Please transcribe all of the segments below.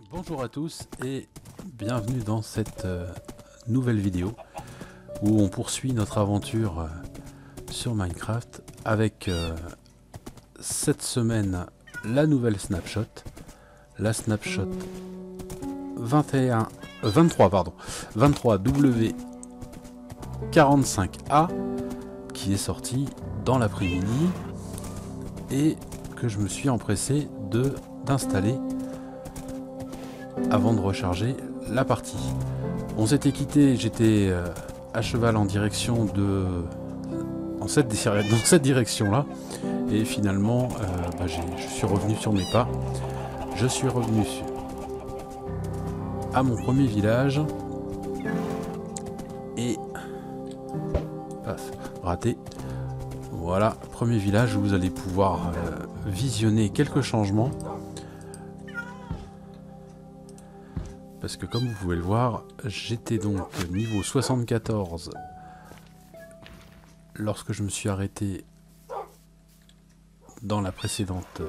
Bonjour à tous et bienvenue dans cette nouvelle vidéo où on poursuit notre aventure sur Minecraft avec cette semaine la nouvelle snapshot, la snapshot 23W45A qui est sortie dans l'après-midi et que je me suis empressé d'installer avant de recharger la partie. On s'était quitté, j'étais à cheval en direction dans cette direction là, et finalement je suis revenu sur mes pas. Je suis revenu à mon premier village et paf, raté. Voilà, premier village où vous allez pouvoir visionner quelques changements. Parce que comme vous pouvez le voir, j'étais donc niveau 74 lorsque je me suis arrêté dans la précédente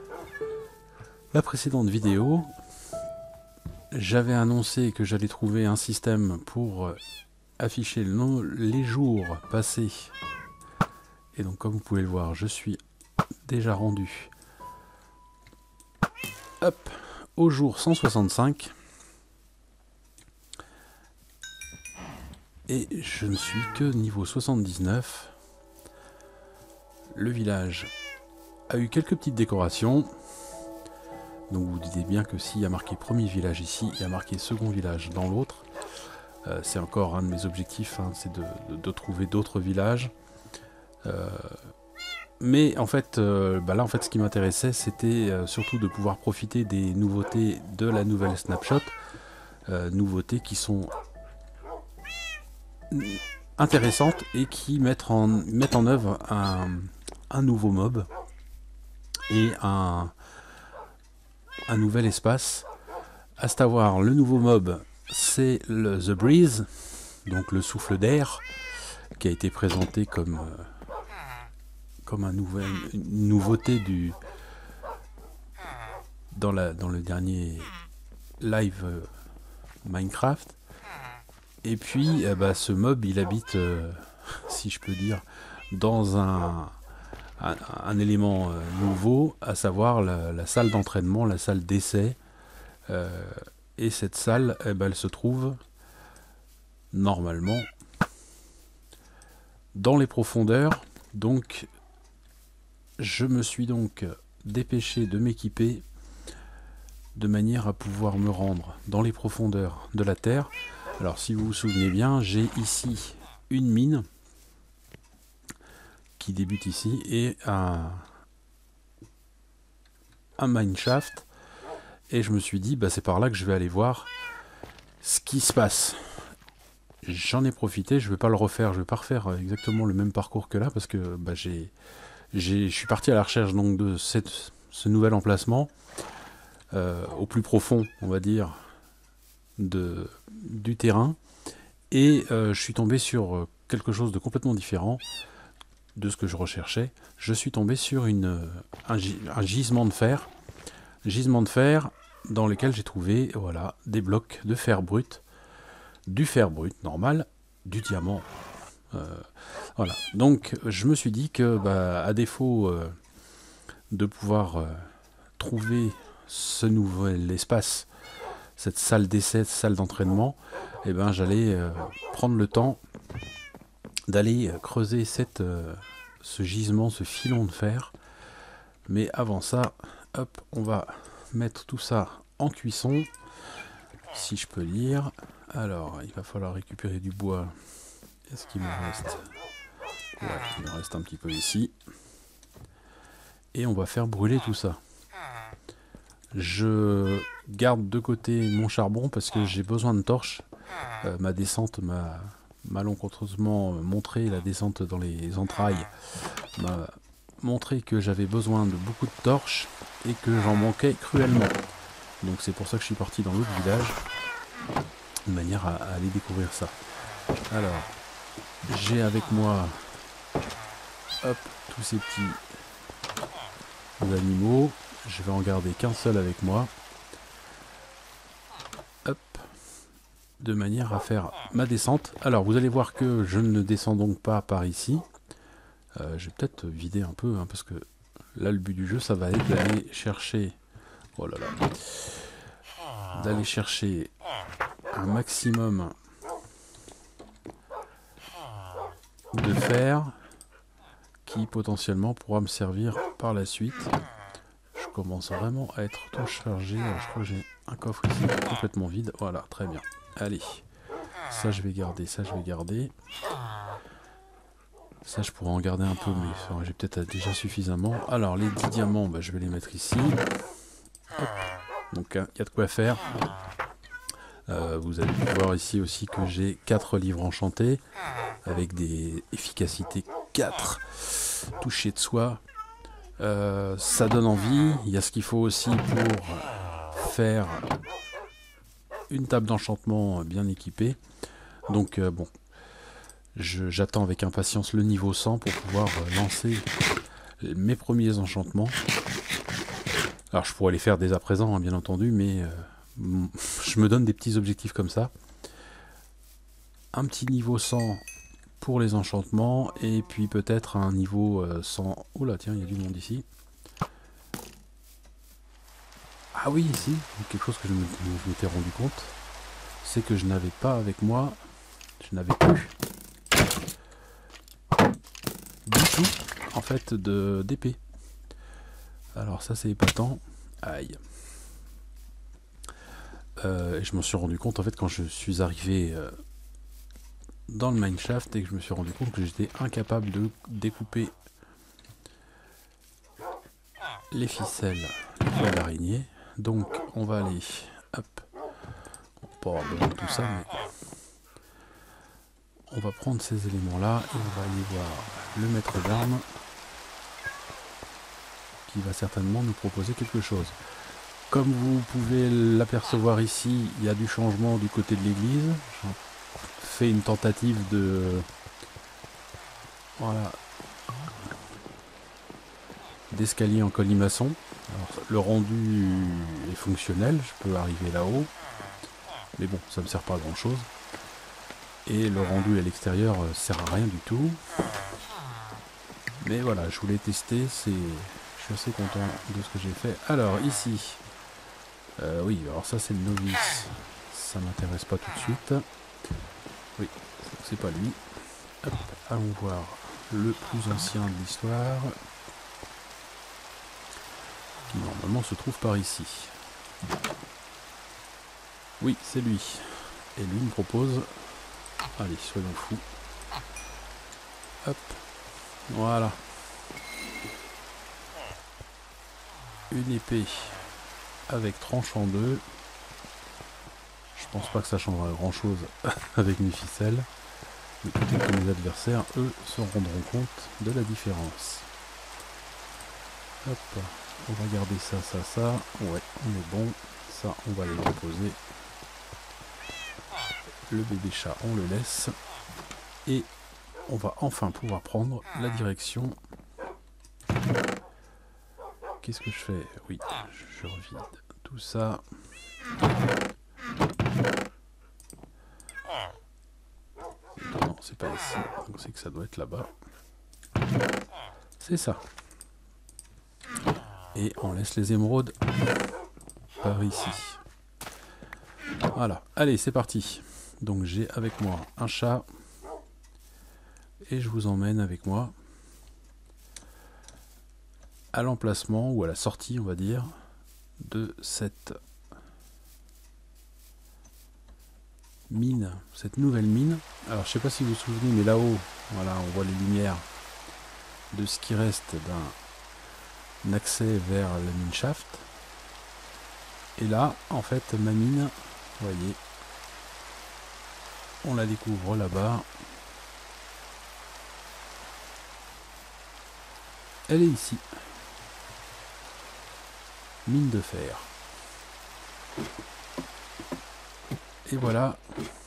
vidéo. J'avais annoncé que j'allais trouver un système pour afficher les jours passés. Et donc comme vous pouvez le voir, je suis déjà rendu au jour 165. Et je ne suis que niveau 79. Le village a eu quelques petites décorations. Donc vous dites bien que s'il y a marqué premier village ici, il y a marqué second village dans l'autre. C'est encore un de mes objectifs, hein, c'est de trouver d'autres villages. Mais en fait, là ce qui m'intéressait, c'était surtout de pouvoir profiter des nouveautés de la nouvelle snapshot. Nouveautés qui sont intéressantes et qui mettent en œuvre un nouveau mob et un nouvel espace, à savoir le nouveau mob, c'est le The Breeze, donc le souffle d'air, qui a été présenté comme une nouveauté dans le dernier live Minecraft. Et puis ce mob il habite, si je peux dire, dans un élément nouveau, à savoir la salle d'entraînement, la salle d'essai. Et cette salle, elle se trouve normalement dans les profondeurs. Donc je me suis donc dépêché de m'équiper de manière à pouvoir me rendre dans les profondeurs de la terre. Alors si vous vous souvenez bien, j'ai ici une mine qui débute ici et un mineshaft, et je me suis dit c'est par là que je vais aller voir ce qui se passe. J'en ai profité, je vais pas le refaire, je vais pas refaire exactement le même parcours que là parce que je suis parti à la recherche donc de ce nouvel emplacement au plus profond, on va dire, du terrain, et je suis tombé sur quelque chose de complètement différent de ce que je recherchais. Je suis tombé sur un gisement de fer, dans lequel j'ai trouvé des blocs de fer brut, du fer brut normal, du diamant. Voilà, donc je me suis dit que à défaut de pouvoir trouver ce nouvel espace, cette salle d'essai, salle d'entraînement, j'allais prendre le temps d'aller creuser ce gisement, ce filon de fer. Mais avant ça, on va mettre tout ça en cuisson, si je peux lire. Alors, il va falloir récupérer du bois. Est-ce qu'il me reste? Ouais, il me reste un petit peu ici. Et on va faire brûler tout ça. Je garde de côté mon charbon parce que j'ai besoin de torches. Ma descente m'a malencontreusement montré, la descente dans les entrailles m'a montré que j'avais besoin de beaucoup de torches et que j'en manquais cruellement. Donc c'est pour ça que je suis parti dans l'autre village, de manière à aller découvrir ça. Alors, j'ai avec moi tous ces petits animaux. Je vais en garder qu'un seul avec moi. de manière à faire ma descente. Alors vous allez voir que je ne descends donc pas par ici. Je vais peut-être vider un peu, hein, parce que là le but du jeu ça va être d'aller chercher, oh là là, d'aller chercher un maximum de fer qui potentiellement pourra me servir par la suite. Je commence vraiment à être tout chargé. Alors, je crois que j'ai un coffre ici complètement vide. Voilà, très bien. Allez, ça je vais garder, ça je vais garder. Ça je pourrais en garder un peu, mais enfin, j'ai peut-être déjà suffisamment. Alors les 10 diamants, bah, je vais les mettre ici. Hop. Donc il y a de quoi faire. Vous allez voir ici aussi que j'ai 4 livres enchantés avec des efficacités 4. Toucher de soi. Ça donne envie. Il y a ce qu'il faut aussi pour faire une table d'enchantement bien équipée. Donc bon, j'attends avec impatience le niveau 100 pour pouvoir lancer mes premiers enchantements. Alors je pourrais les faire dès à présent, hein, bien entendu, mais je me donne des petits objectifs comme ça. Un petit niveau 100 pour les enchantements, et puis peut-être un niveau 100... Oh là, tiens, il y a du monde ici. Ah oui, ici, quelque chose que je m'étais rendu compte, c'est que je n'avais pas avec moi, je n'avais plus du tout, en fait, d'épée. Alors ça, c'est épatant. Aïe. Je m'en suis rendu compte, en fait, quand je suis arrivé dans le mineshaft et que je me suis rendu compte que j'étais incapable de découper les ficelles de l'araignée. Donc on va aller, hop, on va pas avoir tout ça, mais on va prendre ces éléments là et on va aller voir le maître d'armes qui va certainement nous proposer quelque chose. Comme vous pouvez l'apercevoir ici, il y a du changement du côté de l'église. J'ai fait une tentative de... Voilà, d'escalier en colimaçon. Alors, le rendu est fonctionnel, je peux arriver là-haut, mais bon, ça me sert pas à grand chose. Et le rendu à l'extérieur sert à rien du tout. Mais voilà, je voulais tester, je suis assez content de ce que j'ai fait. Alors ici, oui, alors ça c'est le novice, ça m'intéresse pas tout de suite. Oui, c'est pas lui. Hop, allons voir le plus ancien de l'histoire, qui normalement se trouve par ici. Oui, c'est lui. Et lui me propose... Allez, soyons fous. Hop, voilà. Une épée avec tranche en deux. Je pense pas que ça changera grand chose avec mes ficelles. Mais peut-être que mes adversaires, eux, se rendront compte de la différence. Hop, on va garder ça, ça, ça. Ouais, on est bon. Ça, on va les reposer. Le bébé chat, on le laisse. Et on va enfin pouvoir prendre la direction. Qu'est-ce que je fais? Oui, je revide tout ça. Non, c'est pas ici. Donc c'est que ça doit être là-bas. C'est ça. Et on laisse les émeraudes par ici. Voilà. Allez, c'est parti. Donc j'ai avec moi un chat. Et je vous emmène avec moi à l'emplacement, ou à la sortie, on va dire, de cette mine, cette nouvelle mine. Alors je sais pas si vous vous souvenez, mais là-haut, voilà, on voit les lumières de ce qui reste d'un accès vers le mineshaft. Et là, en fait, ma mine, vous voyez, on la découvre là-bas. Elle est ici. Mine de fer. Et voilà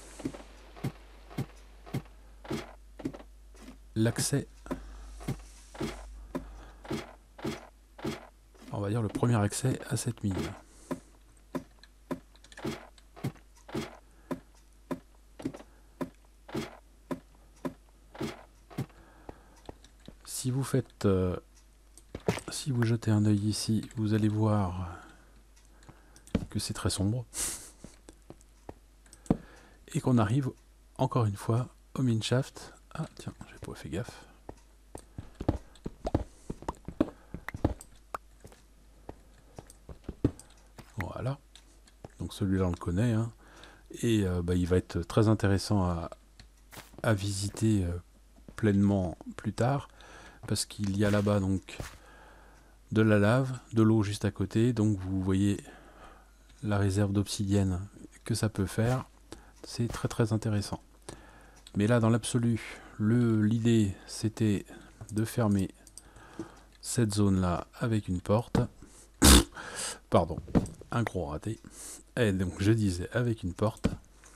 l'accès, on va dire le premier accès à cette mine. si vous faites, si vous jetez un œil ici, vous allez voir que c'est très sombre. Et qu'on arrive encore une fois au mineshaft. Ah tiens, j'ai pas fait gaffe. Voilà. Donc celui-là on le connaît. Hein. Et il va être très intéressant à visiter pleinement plus tard. Parce qu'il y a là-bas donc de la lave, de l'eau juste à côté. Donc vous voyez la réserve d'obsidienne que ça peut faire. C'est très très intéressant. Mais là dans l'absolu, l'idée c'était de fermer cette zone là avec une porte. Pardon, un gros raté. Et donc je disais avec une porte.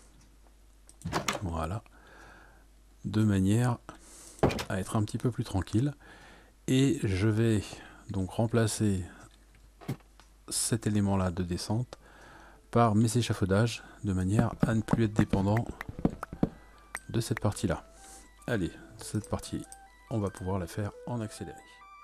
Voilà. De manière à être un petit peu plus tranquille. Et je vais donc remplacer cet élément là de descente par mes échafaudages de manière à ne plus être dépendant de cette partie là. Allez, cette partie on va pouvoir la faire en accéléré.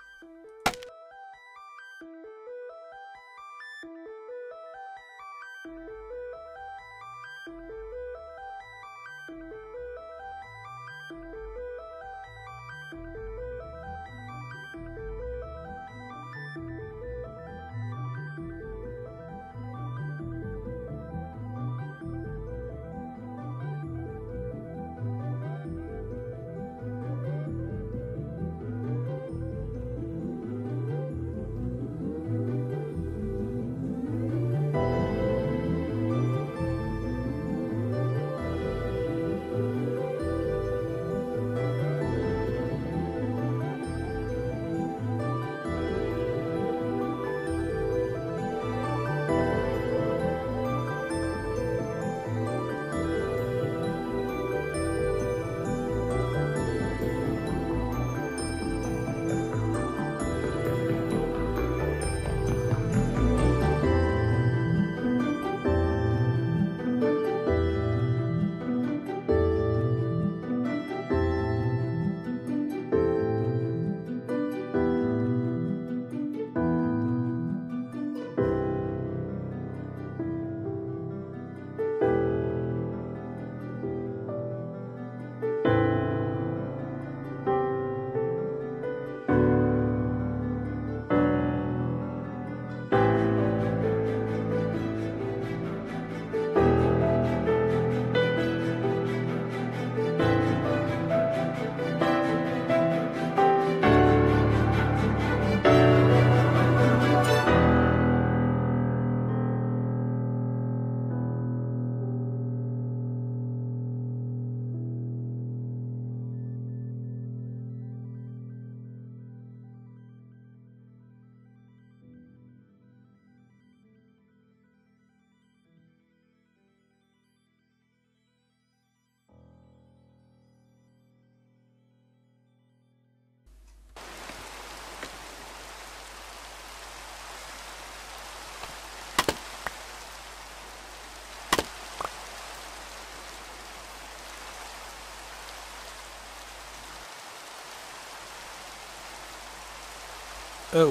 Oh,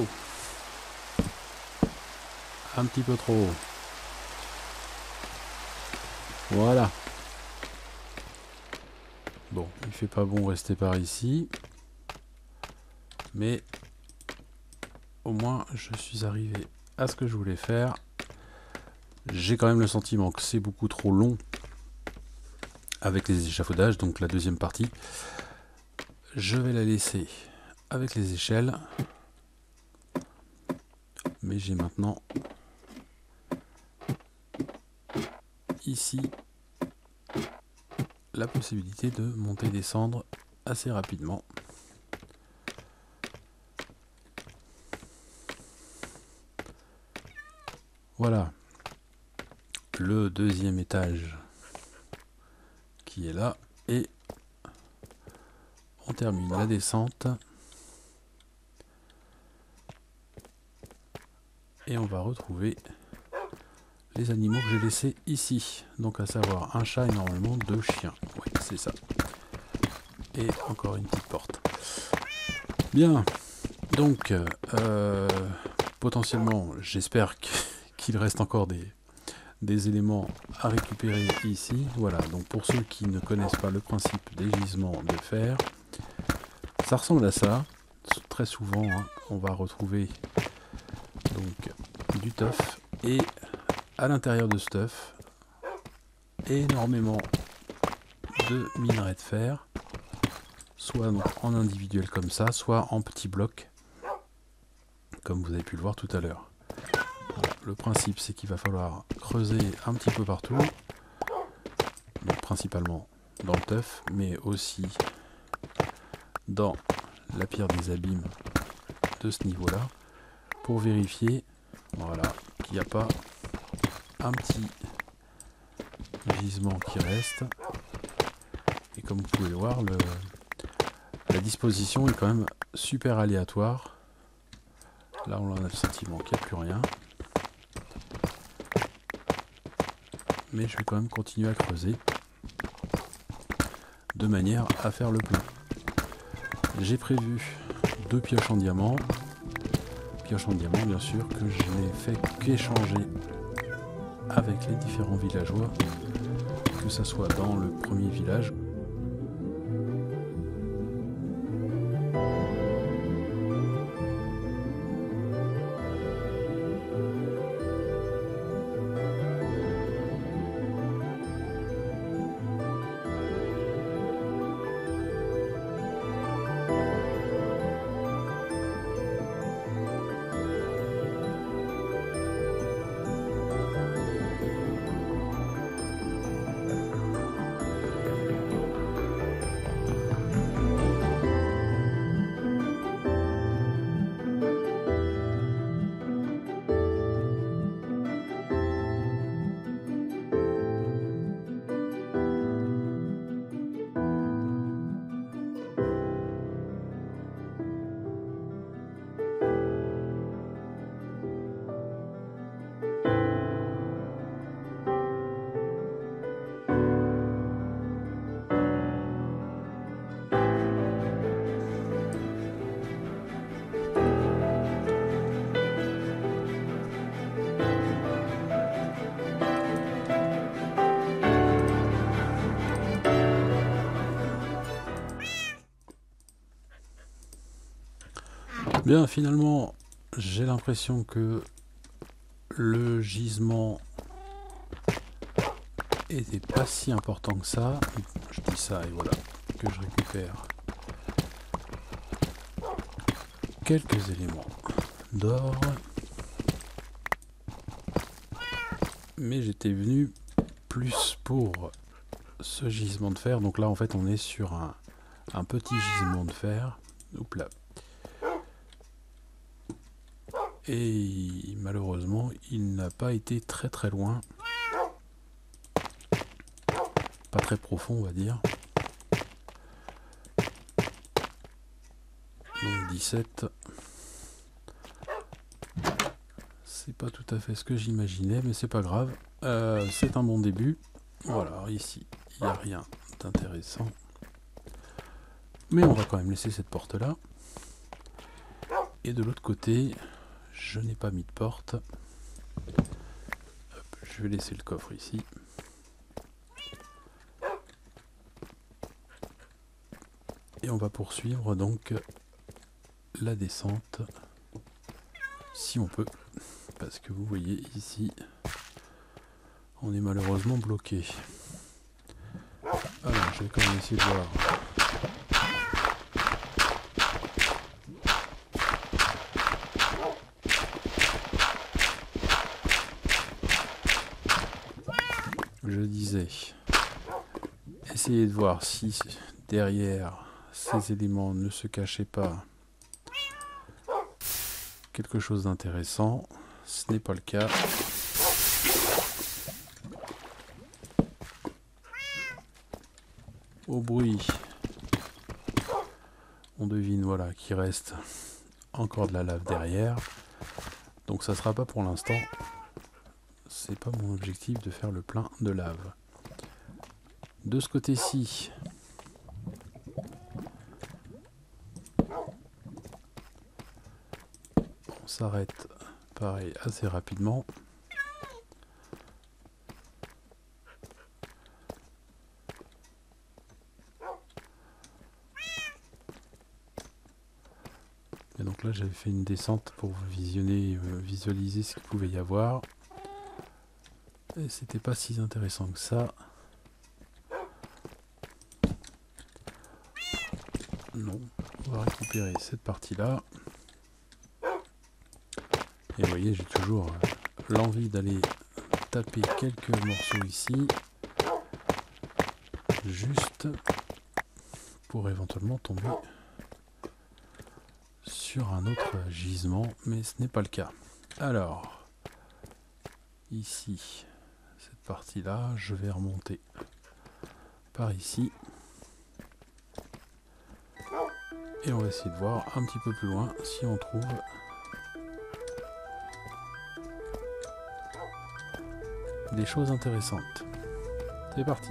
un petit peu trop haut. Voilà. Bon, il fait pas bon rester par ici. Mais au moins je suis arrivé à ce que je voulais faire. J'ai quand même le sentiment que c'est beaucoup trop long avec les échafaudages, donc la deuxième partie. Je vais la laisser avec les échelles. Mais j'ai maintenant ici la possibilité de monter et descendre assez rapidement. Voilà le deuxième étage qui est là et on termine la descente et on va retrouver les animaux que j'ai laissés ici, donc à savoir un chat et normalement 2 chiens. Oui, c'est ça. Et encore une petite porte. Bien, donc potentiellement, j'espère qu'il reste encore des éléments à récupérer ici. Voilà, donc pour ceux qui ne connaissent pas le principe des gisements de fer, ça ressemble à ça. Très souvent, hein, on va retrouver donc du tuff et à l'intérieur de ce tuff, énormément de minerais de fer, soit en individuel comme ça, soit en petits blocs, comme vous avez pu le voir tout à l'heure. Le principe, c'est qu'il va falloir creuser un petit peu partout, donc principalement dans le tuff, mais aussi dans la pierre des abîmes de ce niveau-là, pour vérifier, voilà, qu'il n'y a pas un petit gisement qui reste. Et comme vous pouvez le voir, la disposition est quand même super aléatoire. Là, on a le sentiment qu'il n'y a plus rien. Mais je vais quand même continuer à creuser de manière à faire le plein. J'ai prévu 2 pioches en diamant. Pioches en diamant, bien sûr, que je n'ai fait qu'échanger avec les différents villageois, que ce soit dans le premier village. Bien, finalement, j'ai l'impression que le gisement était pas si important que ça. Je dis ça et voilà, que je récupère quelques éléments d'or. Mais j'étais venu plus pour ce gisement de fer. Donc là, en fait, on est sur un petit gisement de fer. Oups là. Et malheureusement, il n'a pas été très très loin. Pas très profond, on va dire. Donc 17. C'est pas tout à fait ce que j'imaginais, mais c'est pas grave. C'est un bon début. Voilà, ici, il n'y a rien d'intéressant. Mais on va quand même laisser cette porte-là. Et de l'autre côté, je n'ai pas mis de porte. Hop, je vais laisser le coffre ici. Et on va poursuivre donc la descente, si on peut. Parce que vous voyez ici, on est malheureusement bloqué. Alors, je vais quand même essayer de voir. Je disais, essayez de voir si derrière ces éléments ne se cachait pas quelque chose d'intéressant. Ce n'est pas le cas. Au bruit, on devine voilà qu'il reste encore de la lave derrière. Donc ça sera pas pour l'instant. C'est pas mon objectif de faire le plein de lave. De ce côté-ci, s'arrête pareil assez rapidement. Et donc là j'avais fait une descente pour visualiser ce qu'il pouvait y avoir. Et c'était pas si intéressant que ça. Non, on va récupérer cette partie-là. Et vous voyez, j'ai toujours l'envie d'aller taper quelques morceaux ici. Juste pour éventuellement tomber sur un autre gisement, mais ce n'est pas le cas. Alors, ici, cette partie-là, je vais remonter par ici. Et on va essayer de voir un petit peu plus loin si on trouve des choses intéressantes. C'est parti.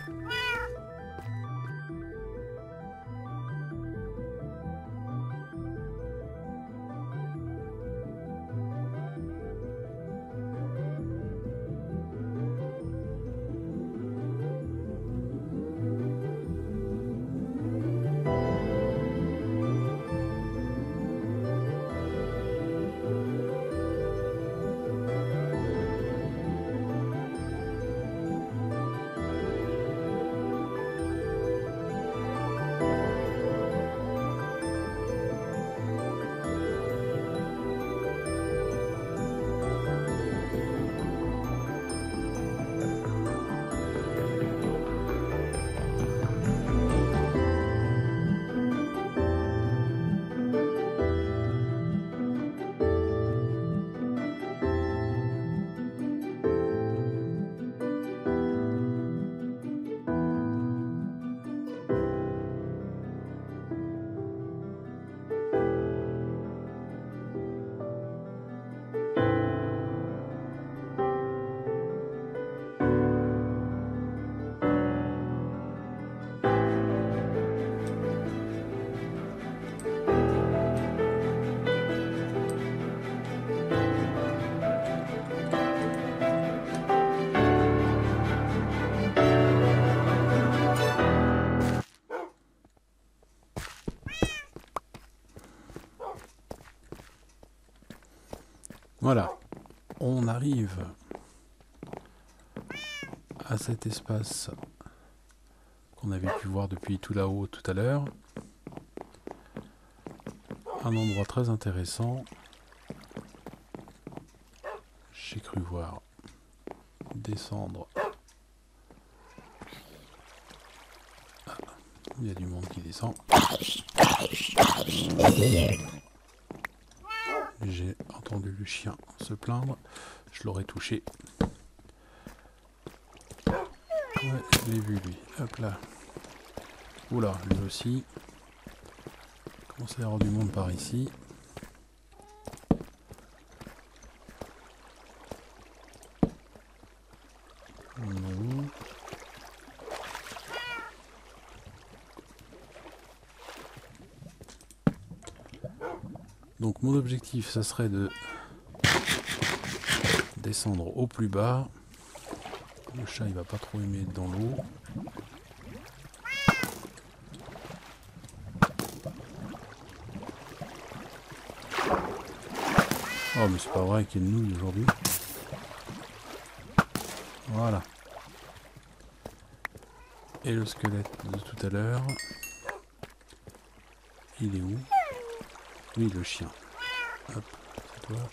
Voilà, on arrive à cet espace qu'on avait pu voir depuis tout là-haut tout à l'heure. Un endroit très intéressant. J'ai cru voir descendre. Ah, il y a du monde qui descend. J'ai entendu le chien se plaindre. Je l'aurais touché. Ouais, je l'ai vu lui. Hop là. Oula, lui aussi. Il commence à y avoir du monde par ici. Non. Donc mon objectif, ça serait de descendre au plus bas. Le chat il va pas trop aimer être dans l'eau. Oh mais c'est pas vrai qu'il y ait une nouille aujourd'hui. Voilà. Et le squelette de tout à l'heure. Il est où? Oui, le chien. Hop, c'est toi.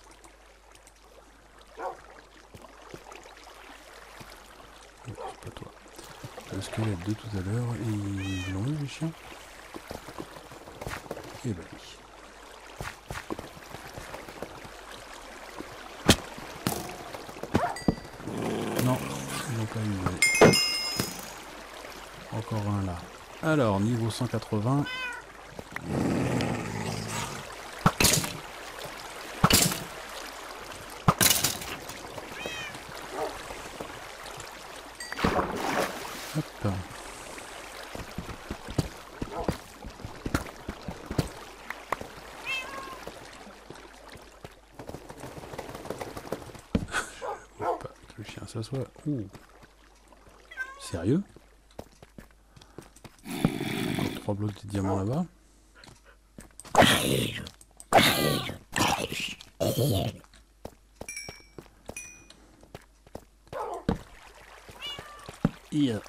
Non, c'est pas toi. Le squelette de tout à l'heure. Et ils l'ont eu, les chiens? Et bah oui. Non, ils n'ont pas eu. Encore un là. Alors, niveau 180. Hop. chien s'assoit. Ouh. Sérieux? Encore 3 blocs de diamants là-bas. Yeah.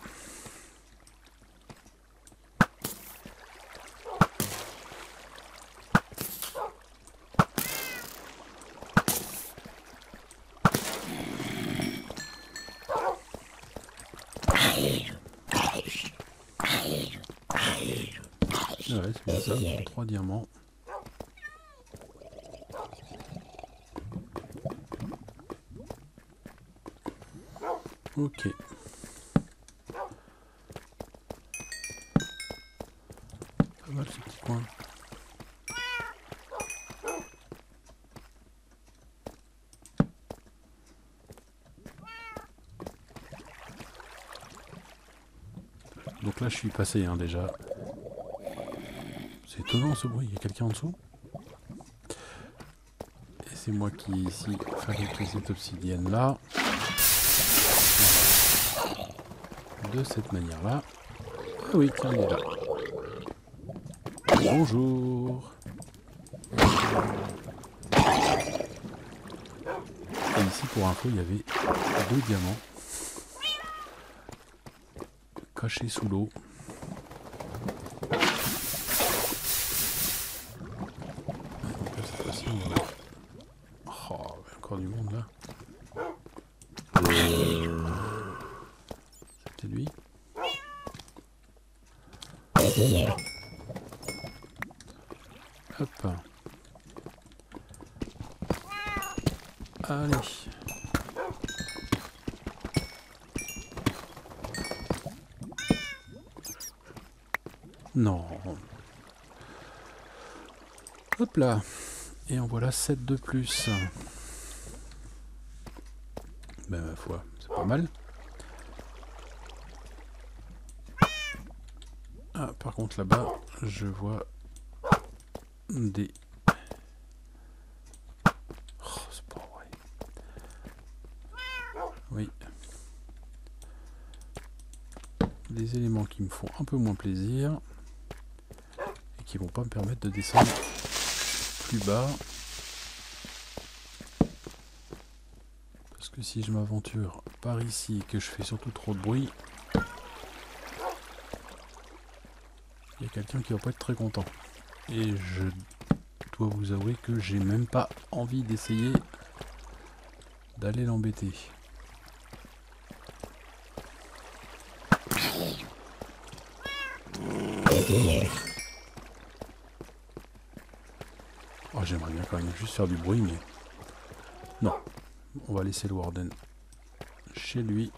Ouais, c'est bien ça, 3 diamants. Ok. Pas mal ce petit coin. Donc là je suis passé hein, déjà. C'est étonnant ce bruit, il y a quelqu'un en dessous. Et c'est moi qui ici fabrique cette obsidienne là. Voilà. De cette manière là. Ah oui, tiens, il est là. Bonjour. Et ici pour info il y avait 2 diamants cachés sous l'eau. Cette fois-ci on va... Oh, encore du monde là. C'était lui. Hop. Allez. Non. Hop là. Et en voilà 7 de plus. Ben ma foi, c'est pas mal. Ah, par contre là-bas, je vois des... Oh, c'est pas vrai. Oui. Des éléments qui me font un peu moins plaisir. Et qui vont pas me permettre de descendre plus bas. Parce que si je m'aventure par ici et que je fais surtout trop de bruit, il y a quelqu'un qui va pas être très content. Et je dois vous avouer que j'ai même pas envie d'essayer d'aller l'embêter. Oh, j'aimerais bien quand même juste faire du bruit, mais... Non. On va laisser le Warden chez lui.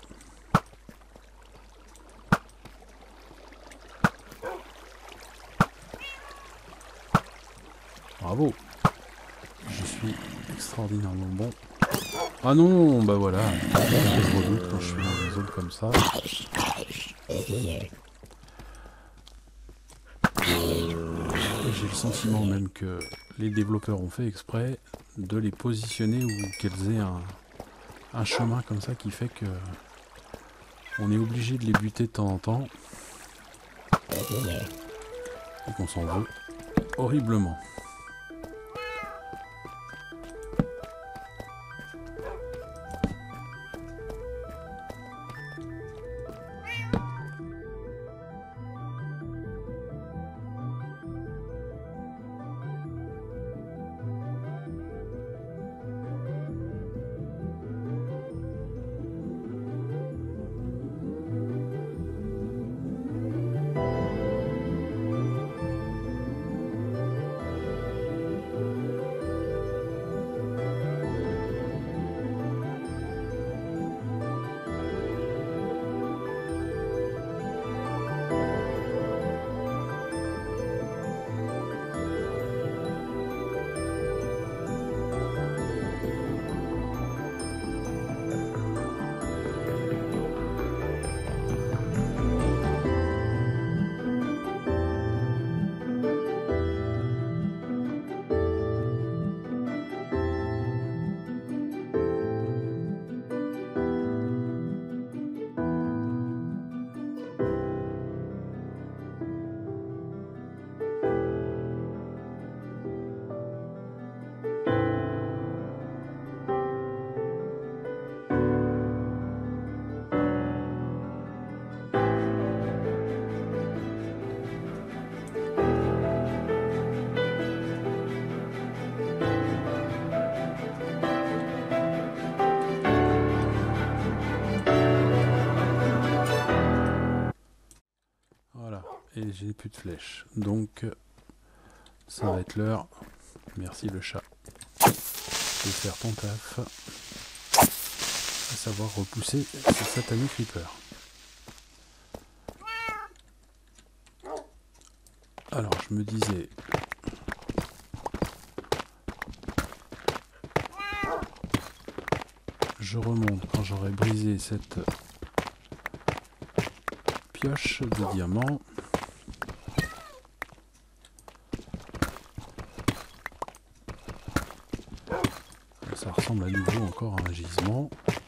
Bravo. Je suis extraordinairement bon. Ah non, bah voilà. Je redoute quand je suis dans une zone comme ça. J'ai le sentiment même que les développeurs ont fait exprès de les positionner ou qu'elles aient un chemin comme ça qui fait que on est obligé de les buter de temps en temps et qu'on s'en veut horriblement. et j'ai plus de flèches. Donc ça va être l'heure, merci le chat, de faire ton taf, à savoir repousser ce satané creeper. Alors je me disais, je remonte quand j'aurai brisé cette pioche de diamant. Ça ressemble à nouveau encore à un gisement.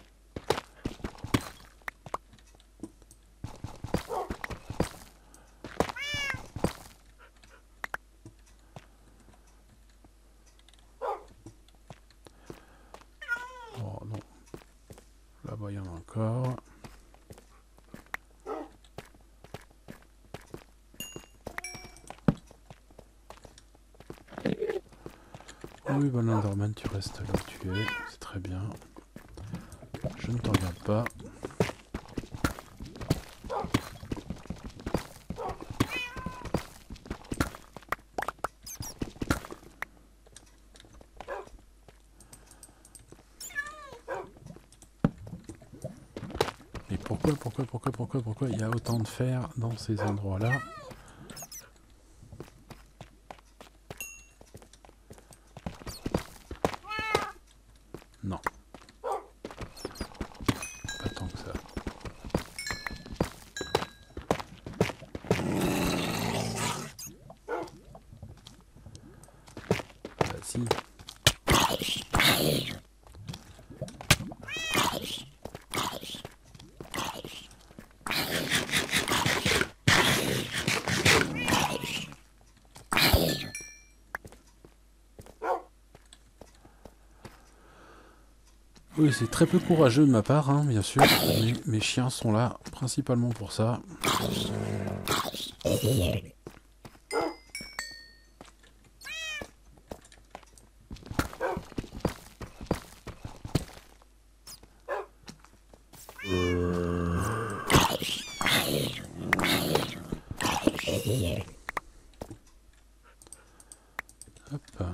Oh non, là-bas il y en a encore. Oui, bon Enderman, tu restes là où tu es, c'est très bien. Je ne te regarde pas. Mais pourquoi il y a autant de fer dans ces endroits-là? Non. Pas tant que ça. Bah si. Oui, c'est très peu courageux de ma part, hein, bien sûr, mais mes chiens sont là principalement pour ça. Hop.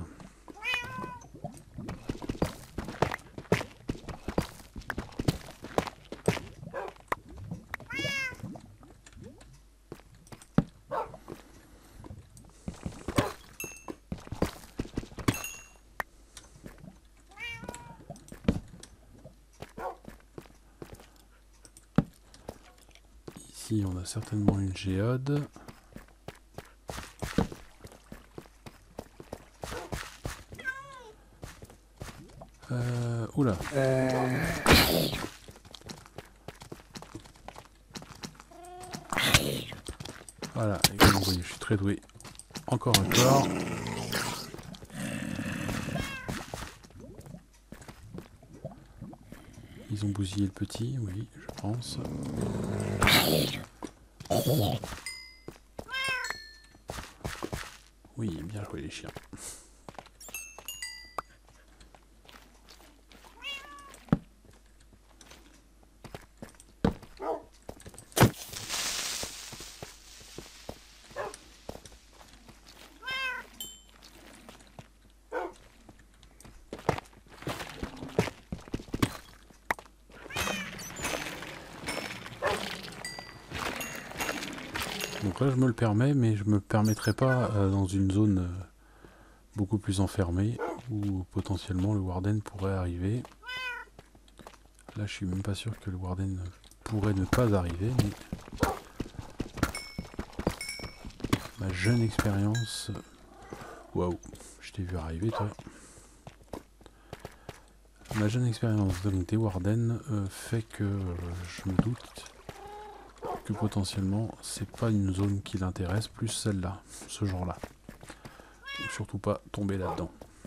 Ici, on a certainement une géode. Oula. Voilà, et comme vous voyez, je suis très doué. Encore un corps. Ils ont bousillé le petit, oui, je pense. Oui, bien joué les chiens. Donc là je me le permets, mais je me permettrai pas dans une zone beaucoup plus enfermée où potentiellement le Warden pourrait arriver. Là je suis même pas sûr que le Warden pourrait ne pas arriver, mais ma jeune expérience... Waouh, je t'ai vu arriver toi. Ma jeune expérience donc des Warden fait que je me doute que potentiellement c'est pas une zone qui l'intéresse, plus celle-là, ce genre-là. Surtout pas tomber là-dedans.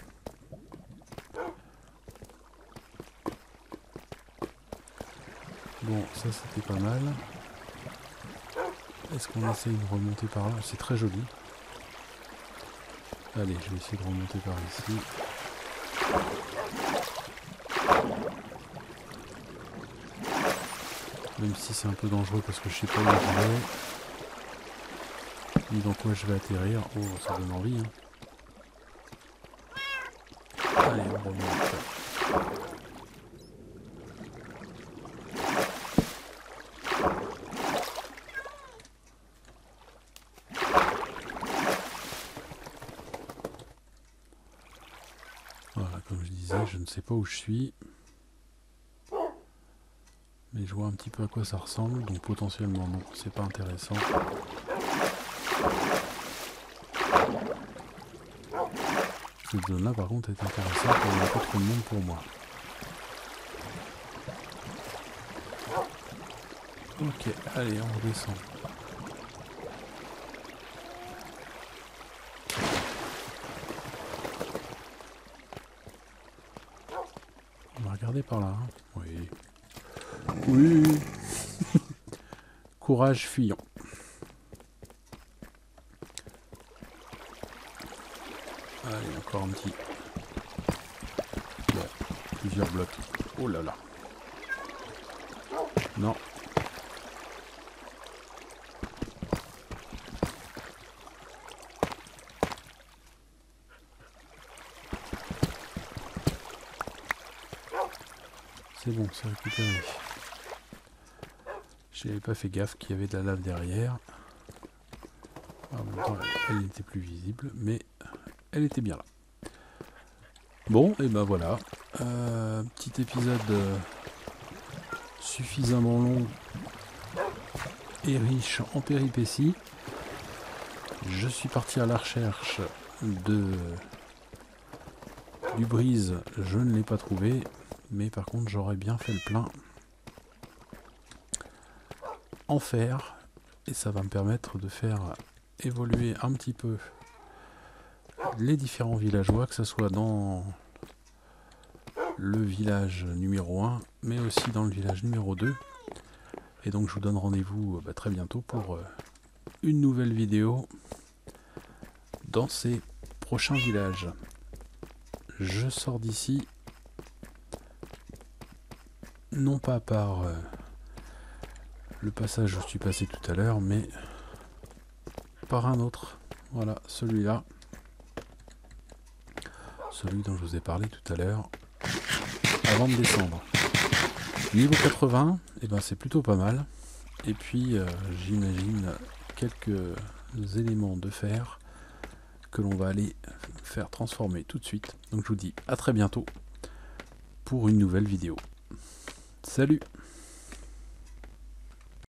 Bon, ça c'était pas mal. Est-ce qu'on essaye de remonter par là? C'est très joli. Allez, je vais essayer de remonter par ici. Même si c'est un peu dangereux parce que je sais pas où je vais. Dis dans quoi je vais atterrir. Oh, ça donne envie. Hein. Allez, on remonte. Voilà, comme je disais, je ne sais pas où je suis. Mais je vois un petit peu à quoi ça ressemble, donc potentiellement non, c'est pas intéressant. Cette zone là par contre est intéressante, il n'y a pas trop de monde pour moi. Ok, allez, on redescend. On va regarder par là. Hein. Oui. Oui. Courage, fuyons. Allez, encore un petit. Ouais, plusieurs blocs. Oh là là. Non. C'est bon, c'est récupéré. Je n'avais pas fait gaffe qu'il y avait de la lave derrière. En même temps, elle n'était plus visible, mais elle était bien là. Bon, et ben voilà. Petit épisode suffisamment long et riche en péripéties. Je suis parti à la recherche du brise. Je ne l'ai pas trouvé, mais par contre j'aurais bien fait le plein en fer. Et ça va me permettre de faire évoluer un petit peu les différents villageois, que ce soit dans le village numéro 1, mais aussi dans le village numéro 2. Et donc je vous donne rendez-vous très bientôt pour une nouvelle vidéo dans ces prochains villages. Je sors d'ici, non pas par le passage où je suis passé tout à l'heure, mais par un autre. Voilà, celui-là. Celui dont je vous ai parlé tout à l'heure, avant de descendre. Niveau 80, et ben c'est plutôt pas mal. Et puis j'imagine quelques éléments de fer que l'on va aller faire transformer tout de suite. Donc je vous dis à très bientôt pour une nouvelle vidéo. Salut!